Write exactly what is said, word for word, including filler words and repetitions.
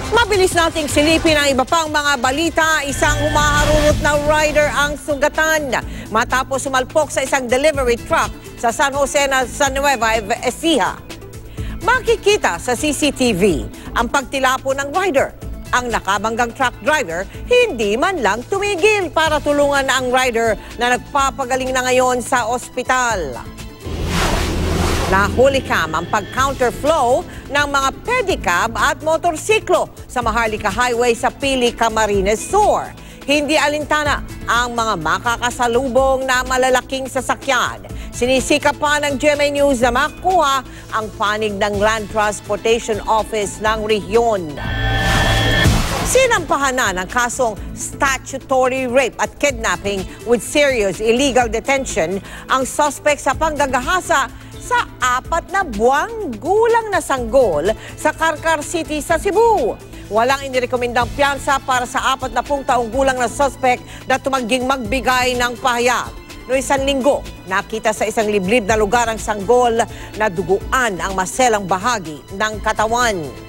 Mabilis nating silipin ang iba pang mga balita. Isang humaharurot na rider ang sugatan matapos sumalpok sa isang delivery truck sa San Jose na San Nueva Ecija. Makikita sa C C T V ang pagtilapo ng rider. Ang nakabanggang truck driver hindi man lang tumigil para tulungan ang rider na nagpapagaling na ngayon sa ospital. Nahuli kam ang pag-counterflow ng mga pedicab at motorsiklo sa Maharlika Highway sa Pili, Camarines Sur. Hindi alintana ang mga makakasalubong na malalaking sasakyan. Sinisikap pa ng G M A News na makuha ang panig ng Land Transportation Office ng rehiyon. Sinampahan na ng kasong statutory rape at kidnapping with serious illegal detention ang suspect sa panggagahasa sa apat na buwang gulang na sanggol sa Carcar City sa Cebu. Walang inirekomendang piyansa para sa apat na pung taong gulang na suspect na tumangging magbigay ng pahayag. Noong isang linggo, nakita sa isang liblib na lugar ang sanggol na duguan ang maselang bahagi ng katawan.